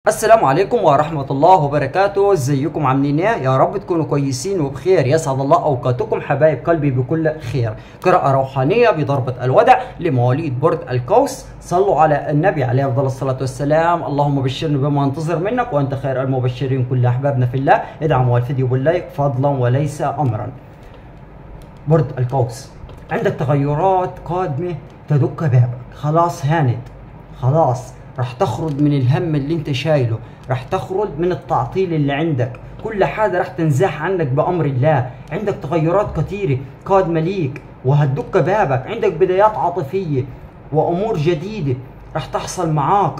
السلام عليكم ورحمة الله وبركاته. ازيكم عاملين ايه؟ يا رب تكونوا كويسين وبخير. يسعد الله اوقاتكم حبايب قلبي بكل خير. قراءة روحانية بضربة الودع لمواليد برج القوس. صلوا على النبي عليه افضل الصلاة والسلام. اللهم بشرني بما انتظر منك وانت خير المبشرين. كل احبابنا في الله ادعموا الفيديو باللايك فضلا وليس امرا. برج القوس، عندك تغيرات قادمة تدق بابك. خلاص هانت، خلاص راح تخرج من الهم اللي انت شايله، راح تخرج من التعطيل اللي عندك، كل حاجة راح تنزاح عنك بأمر الله. عندك تغيرات كتيرة قادمة ليك وهتدق بابك. عندك بدايات عاطفية وأمور جديدة راح تحصل معاك.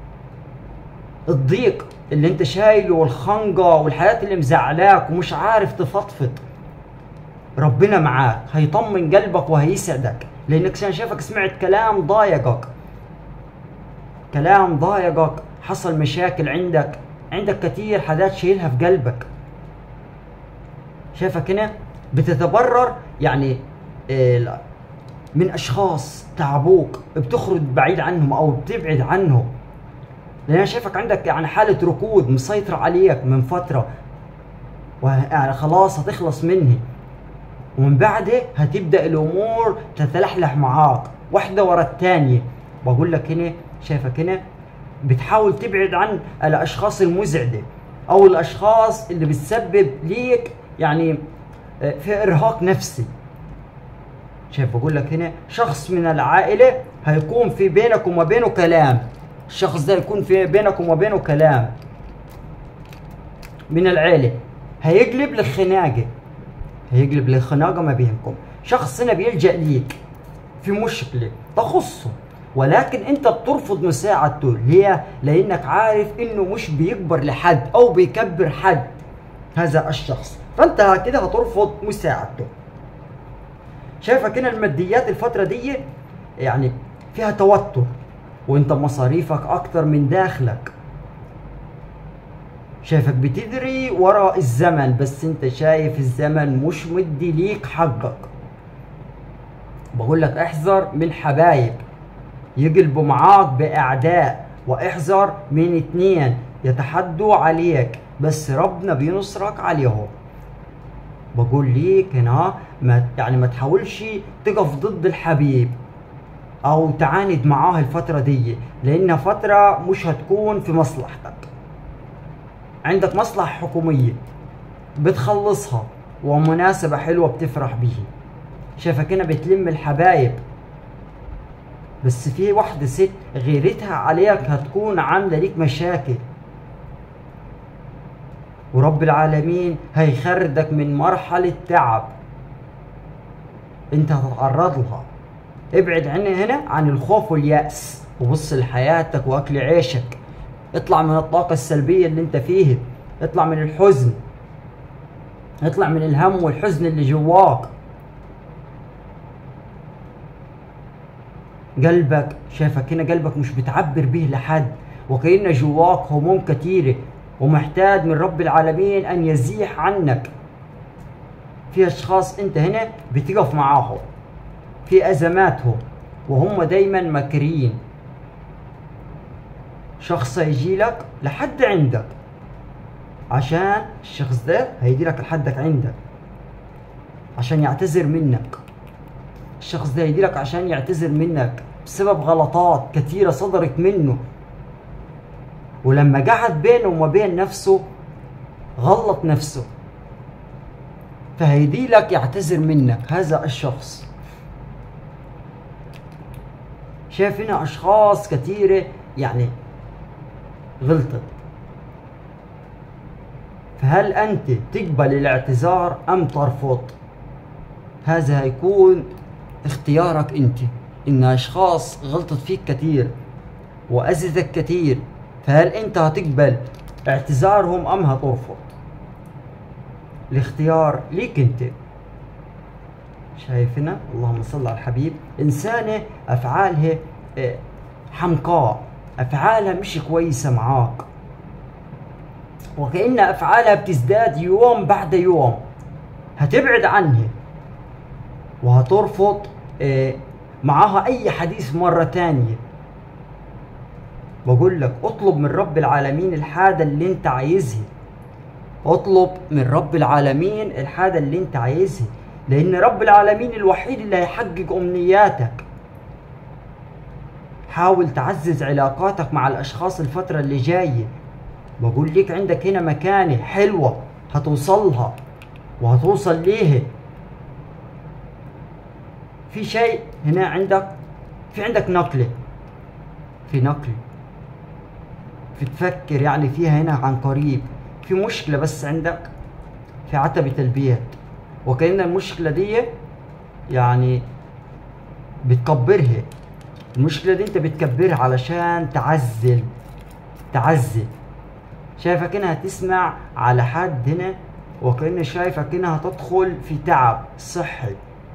الضيق اللي انت شايله والخنقة والحياة اللي مزعلاك ومش عارف تفضفض، ربنا معاك، هيطمن قلبك وهيسعدك، لانك شافك سمعت كلام ضايقك، كلام ضايقك، حصل مشاكل عندك كتير حاجات شايلها في قلبك. شايفك هنا بتتبرر يعني من اشخاص تعبوك، بتخرج بعيد عنهم او بتبعد عنهم، لان انا شايفك عندك يعني حالة ركود مسيطرة عليك من فترة، ويعني خلاص هتخلص منه، ومن بعده هتبدأ الامور تتلحلح معاك واحدة ورا الثانية. بقول لك هنا، شايفك هنا بتحاول تبعد عن الاشخاص المزعجة او الاشخاص اللي بتسبب ليك يعني في ارهاق نفسي. شايف بقول لك هنا شخص من العائلة هيكون في بينك وما بينه كلام، الشخص ده يكون في بينك وما بينه كلام من العائلة، هيقلب لخناقة، هيقلب لخناقة ما بينكم. شخص هنا بيلجأ ليك في مشكلة تخصه، ولكن انت بترفض مساعدته. ليه؟ لانك عارف انه مش بيكبر لحد او بيكبر حد هذا الشخص، فانت كده هترفض مساعدته. شايفك هنا الماديات الفترة دي يعني فيها توتر، وانت مصاريفك اكتر من داخلك. شايفك بتدري وراء الزمن، بس انت شايف الزمن مش مدي ليك حقك. بقول لك احذر من حبايب يقلبوا معاك بأعداء، واحذر من اتنين يتحدوا عليك بس ربنا بينصرك عليهم. بقول ليك هنا ما تحاولش تقف ضد الحبيب او تعاند معاه الفترة دي، لانها فترة مش هتكون في مصلحتك. عندك مصلحة حكومية بتخلصها ومناسبة حلوة بتفرح بيها. شايفك هنا بتلم الحبايب، بس في واحدة ست غيرتها عليك هتكون عاملة ليك مشاكل، ورب العالمين هيخرجك من مرحلة تعب انت هتتعرض لها. ابعد هنا عن الخوف واليأس، وبص لحياتك واكل عيشك. اطلع من الطاقة السلبية اللي انت فيه، اطلع من الحزن، اطلع من الهم والحزن اللي جواك. قلبك، شايفك هنا قلبك مش بتعبر به لحد، وكأن جواك هموم كتيرة ومحتاج من رب العالمين ان يزيح عنك. في اشخاص انت هنا بتقف معاهم في ازماتهم وهم دايما ماكرين. شخص هيجي لك لحد عندك، عشان الشخص ده هيجي لك لحدك عندك عشان يعتذر منك. الشخص ده هيجي لك عشان يعتذر منك بسبب غلطات كتيرة صدرت منه، ولما قعد بينه وما بين نفسه غلط نفسه، فهيدي لك يعتذر منك هذا الشخص. شايف هنا اشخاص كتيرة يعني غلطت، فهل انت تقبل الاعتذار ام ترفض؟ هذا هيكون اختيارك انت. ان اشخاص غلطت فيك كتير واذتك كتير، فهل انت هتقبل اعتذارهم ام هترفض؟ الاختيار ليك انت. شايفنا اللهم صل على الحبيب انسانة افعالها حمقاء، افعالها مش كويسة معاك، وكأن افعالها بتزداد يوم بعد يوم. هتبعد عنها وهترفض معاها اي حديث مرة تانية. بقول لك اطلب من رب العالمين الحاجة اللي انت عايزها. اطلب من رب العالمين الحاجة اللي انت عايزها، لان رب العالمين الوحيد اللي هيحقق امنياتك. حاول تعزز علاقاتك مع الاشخاص الفترة اللي جاية. بقول لك عندك هنا مكانة حلوة هتوصلها وهتوصل ليه. في شيء هنا عندك نقلة، في نقل، في تفكر يعني فيها هنا عن قريب. في مشكلة بس عندك في عتبة البيت، وكأن المشكلة دي يعني بتكبرها. المشكلة دي انت بتكبرها علشان تعزل. شايفك انها تسمع على حد هنا، وكأن شايفك انها تدخل في تعب صحي.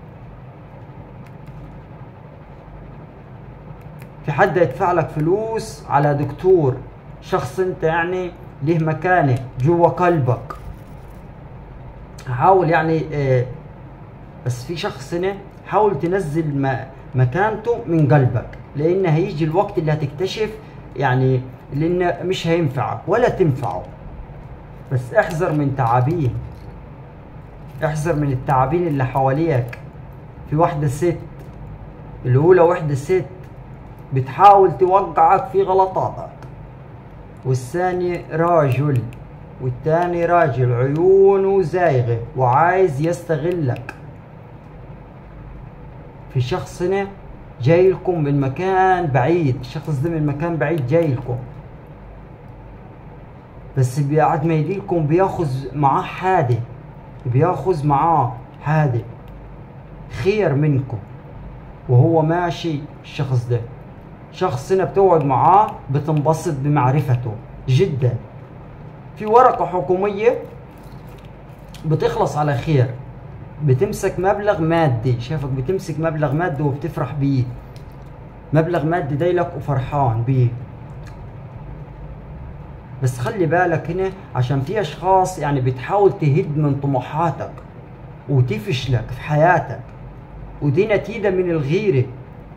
في حد يدفع لك فلوس على دكتور، شخص انت يعني له مكانه جوا قلبك. حاول يعني بس في شخص هنا حاول تنزل مكانته من قلبك، لان هيجي الوقت اللي هتكتشف يعني لان مش هينفعك ولا تنفعه. بس احذر من تعابين، احذر من التعابين اللي حواليك. في واحدة ست، الأولى واحدة ست بتحاول توقعك في غلطاتك، والثاني راجل، والتاني راجل عيونه زايغة وعايز يستغلك. في شخص هنا جاي لكم من مكان بعيد، الشخص ده من مكان بعيد جاي لكم، بس بعد ما يجيلكم بياخذ معاه حادي، بياخذ معاه حادي خير منكم وهو ماشي. الشخص ده شخص هنا بتقعد معاه بتنبسط بمعرفته جدا. في ورقة حكومية بتخلص على خير، بتمسك مبلغ مادي. شايفك بتمسك مبلغ مادي وبتفرح بيه، مبلغ مادي دايلك وفرحان بيه. بس خلي بالك هنا عشان في اشخاص يعني بتحاول تهد من طموحاتك وتفشلك في حياتك، ودي نتيجة من الغيرة.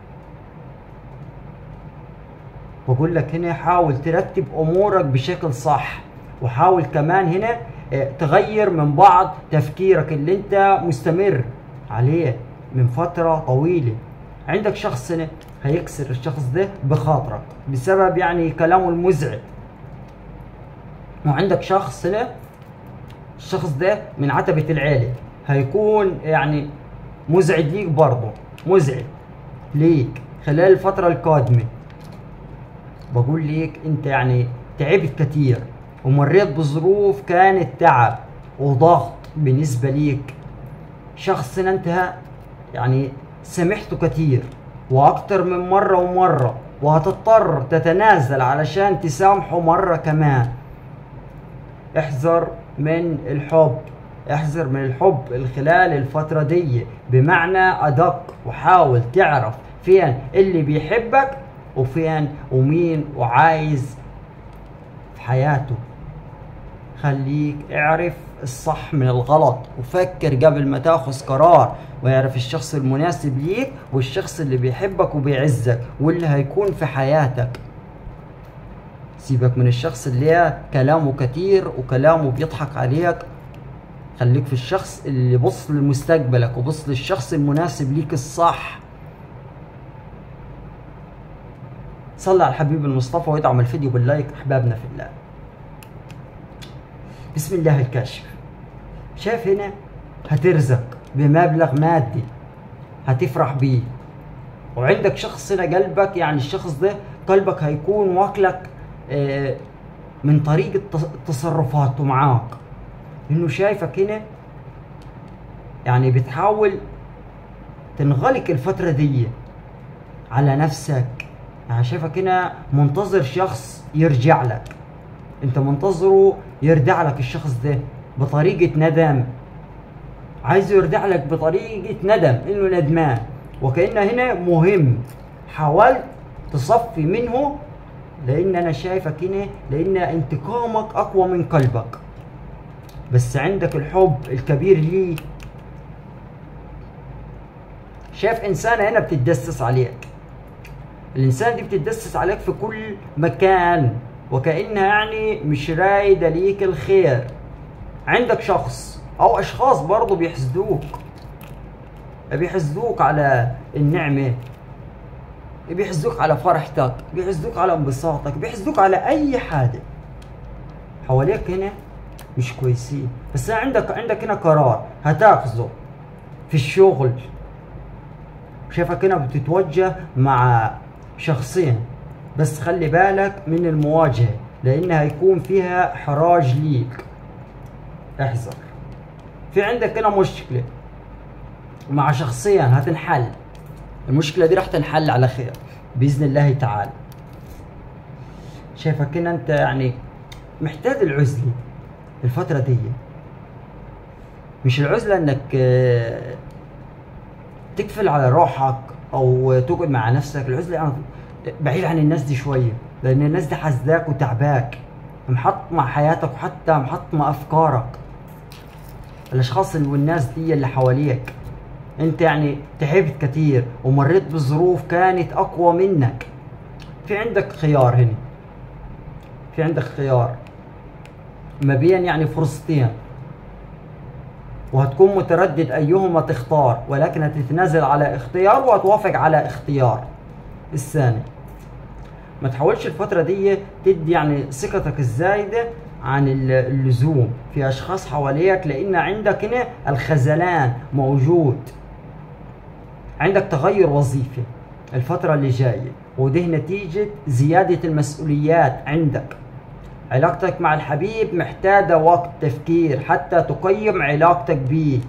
بقول لك هنا حاول ترتب امورك بشكل صح، وحاول كمان هنا تغير من بعض تفكيرك اللي انت مستمر عليه من فترة طويلة. عندك شخص هنا هيكسر الشخص ده بخاطرك بسبب يعني كلامه المزعج. وعندك شخص هنا، الشخص ده من عتبة العيلة، هيكون يعني مزعج ليك برضه، مزعج ليك خلال الفترة القادمة. بقول لك انت يعني تعبت كتير ومريت بظروف كانت تعب وضغط بالنسبة ليك. شخص انت يعني سامحته كتير واكتر من مرة ومرة، وهتضطر تتنازل علشان تسامحه مرة كمان. احذر من الحب، احذر من الحب خلال الفترة دي بمعنى ادق، وحاول تعرف فين اللي بيحبك وفين ومين وعايز في حياته. خليك اعرف الصح من الغلط، وفكر قبل ما تاخذ قرار، واعرف الشخص المناسب ليك والشخص اللي بيحبك وبيعزك واللي هيكون في حياتك. سيبك من الشخص اللي كلامه كتير وكلامه بيضحك عليك. خليك في الشخص اللي بص لمستقبلك وبص للشخص المناسب ليك الصح. صلى على الحبيب المصطفى وادعم الفيديو باللايك احبابنا في الله. بسم الله الكاشف. شايف هنا هترزق بمبلغ مادي هتفرح بيه، وعندك شخص هنا قلبك يعني الشخص ده قلبك هيكون واكلك من طريقة تصرفاته معاك، انه شايفك هنا يعني بتحاول تنغلق الفترة دي على نفسك. يعني شايفك هنا منتظر شخص يرجع لك، انت منتظره يرجع لك الشخص ده بطريقة ندم، عايزه يرجع لك بطريقة ندم انه ندمان، وكأنه هنا مهم. حاولت تصفي منه لان انا شايفك هنا لان انتقامك اقوى من قلبك، بس عندك الحب الكبير ليه. شايف انسانة هنا بتتدسس عليك، الانسان دي بتتدسس عليك في كل مكان، وكأنها يعني مش رايدة ليك الخير. عندك شخص او اشخاص برضو بيحسدوك على النعمة، بيحسدوك على فرحتك، بيحسدوك على انبساطك، بيحسدوك على اي حاجة حواليك هنا مش كويسين. بس عندك هنا قرار هتاخذه في الشغل. شايفك هنا بتتوجه مع شخصين، بس خلي بالك من المواجهة لانها هيكون فيها حراج ليك، احذر. في عندك هنا مشكلة مع شخصين هتنحل، المشكلة دي راح تنحل على خير بإذن الله تعالى. شايفك هنا انت يعني محتاج العزلة الفترة دي. مش العزلة انك تقفل على روحك او تقعد مع نفسك، العزلة يعني بعيد عن الناس دي شوية، لان الناس دي حاسداك وتعباك، محطمة حياتك وحتى محطمة افكارك. الاشخاص والناس دي اللي حواليك انت يعني تعبت كتير ومريت بظروف كانت اقوى منك. في عندك خيار هنا، في عندك خيار ما بين يعني فرصتين، وهتكون متردد ايهما تختار، ولكن هتتنازل على اختيار وهتوافق على اختيار الثاني. ما تحاولش الفترة دي تدي يعني ثقتك الزايدة عن اللزوم في اشخاص حواليك، لان عندك هنا الخذلان موجود. عندك تغير وظيفي الفترة اللي جاية، وده نتيجة زيادة المسؤوليات عندك. علاقتك مع الحبيب محتاجة وقت تفكير حتى تقيم علاقتك بيه.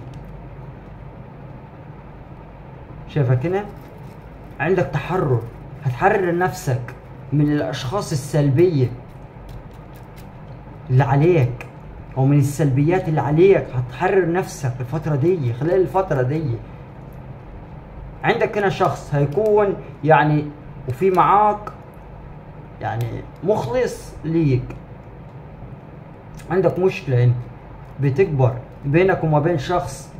شايفك هنا عندك تحرر، هتحرر نفسك من الاشخاص السلبية اللي عليك او من السلبيات اللي عليك، هتحرر نفسك الفترة دي. خلال الفترة دي عندك هنا شخص هيكون يعني وفي معاك يعني مخلص ليك. عندك مشكلة هنا بتكبر بينك وما بين شخص،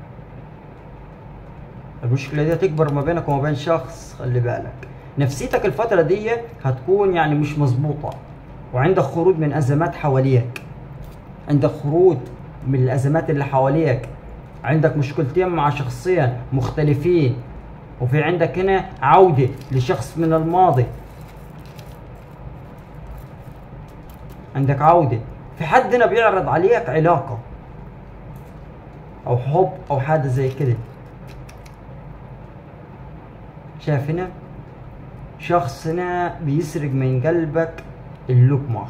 المشكلة دي تكبر ما بينك وما بين شخص. خلي بالك نفسيتك الفترة دي هتكون يعني مش مظبوطة، وعندك خروج من أزمات حواليك، عندك خروج من الأزمات اللي حواليك. عندك مشكلتين مع شخصين مختلفين، وفي عندك هنا عودة لشخص من الماضي. عندك عودة، في حد هنا بيعرض عليك علاقة أو حب أو حاجة زي كده. شايف هنا شخص هنا بيسرق من قلبك اللقمة،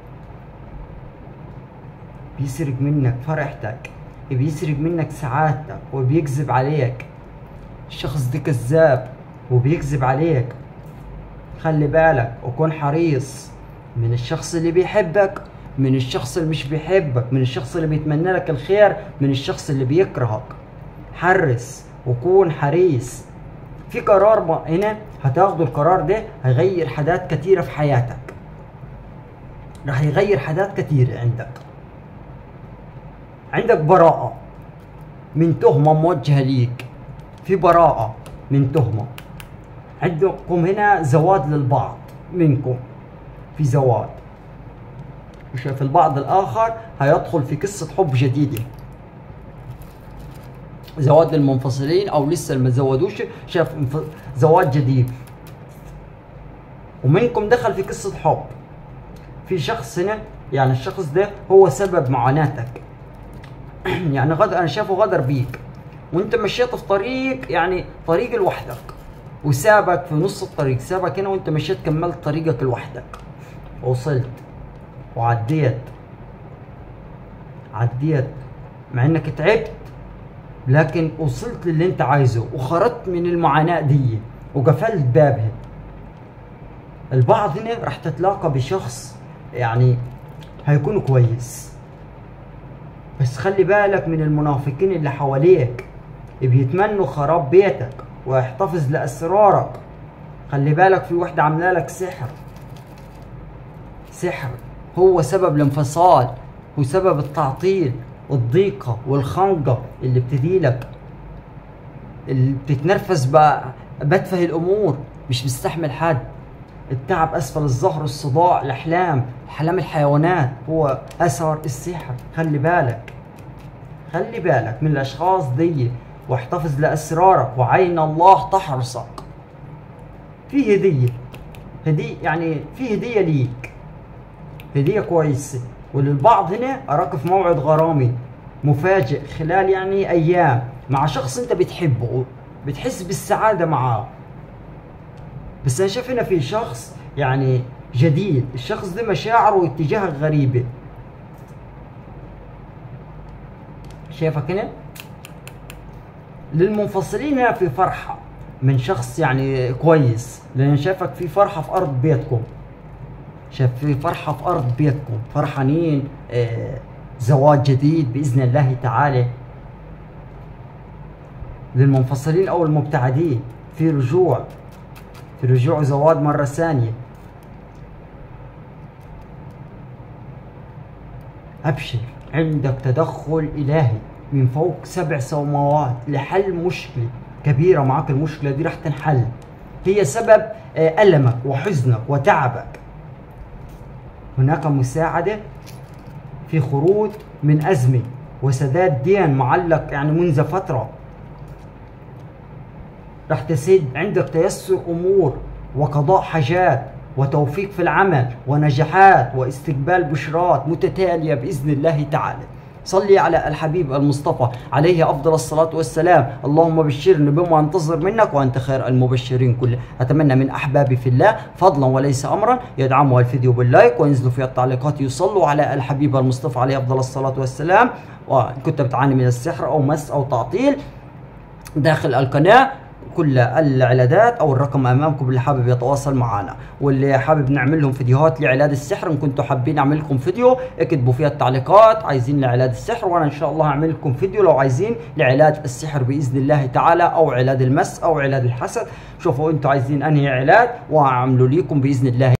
بيسرق منك فرحتك، بيسرق منك سعادتك وبيكذب عليك. الشخص ده كذاب وبيكذب عليك. خلي بالك وكون حريص من الشخص اللي بيحبك، من الشخص اللي مش بيحبك، من الشخص اللي بيتمنى لك الخير، من الشخص اللي بيكرهك. حرص وكون حريص. في قرار هنا هتاخده، القرار ده هيغير حاجات كتيرة في حياتك، راح يغير حاجات كتيرة عندك. عندك براءة من تهمة موجهة ليك، في براءة من تهمة. عندكم هنا زواج للبعض منكم، في زواج. شايف البعض الآخر هيدخل في قصة حب جديدة، زواج للمنفصلين أو لسه ما تزوجوش. شايف زواج جديد، ومنكم دخل في قصة حب. في شخص هنا يعني الشخص ده هو سبب معاناتك يعني أنا شايفه غدر بيك، وانت مشيت في طريق يعني طريق لوحدك، وسابك في نص الطريق، سابك هنا وانت مشيت كملت طريقك لوحدك، وصلت وعديت مع انك تعبت، لكن وصلت للي انت عايزه وخرجت من المعاناة دي وقفلت بابها. البعض هنا راح تتلاقى بشخص يعني هيكون كويس، بس خلي بالك من المنافقين اللي حواليك بيتمنوا خراب بيتك ويحتفظ لأسرارك. خلي بالك في واحدة عاملة لك سحر هو سبب الانفصال وسبب التعطيل والضيقة والخنقة اللي بتديلك، اللي بتتنرفز بتفه الأمور. مش بيستحمل حد. التعب اسفل الظهر، الصداع، الاحلام، احلام الحيوانات هو اثر السحر. خلي بالك، خلي بالك من الاشخاص دي، واحتفظ لاسرارك، وعين الله تحرسك. في هديه، يعني في هديه ليك، هديه كويسه. وللبعض هنا اراك في موعد غرامي مفاجئ خلال يعني ايام مع شخص انت بتحبه، بتحس بالسعاده معاه. بس انا شايف هنا في شخص يعني جديد، الشخص ده مشاعره واتجاهك غريبه. شايفك هنا للمنفصلين هنا في فرحه من شخص يعني كويس، لان شايفك في فرحه في ارض بيتكم. شايف في فرحه في ارض بيتكم، فرحانين، زواج جديد باذن الله تعالى. للمنفصلين او المبتعدين في رجوع، في رجوع زواج مره ثانيه. ابشر، عندك تدخل الهي من فوق 7 سماوات لحل مشكله كبيره معك. المشكله دي راح تنحل، هي سبب المك وحزنك وتعبك. هناك مساعده في خروج من ازمه وسداد دين معلق يعني منذ فتره. راح تسد، عندك تيسر امور وقضاء حاجات وتوفيق في العمل ونجاحات واستقبال بشرات متتاليه باذن الله تعالى. صلي على الحبيب المصطفى عليه افضل الصلاه والسلام. اللهم بشرني بما انتظر منك وانت خير المبشرين كله. اتمنى من احبابي في الله فضلا وليس امرا يدعموا الفيديو باللايك وينزلوا في التعليقات يصلوا على الحبيب المصطفى عليه افضل الصلاه والسلام. وان كنت بتعاني من السحر او مس او تعطيل داخل القناه، كل العلاجات او الرقم امامكم اللي حابب يتواصل معنا، واللي حابب نعمل لهم فيديوهات لعلاج السحر. ان كنتوا حابين اعمل لكم فيديو اكتبوا فيها التعليقات عايزين لعلاج السحر، وانا ان شاء الله هعمل لكم فيديو لو عايزين لعلاج السحر باذن الله تعالى، او علاج المس او علاج الحسد. شوفوا انتوا عايزين انهي علاج واعمله لكم باذن الله.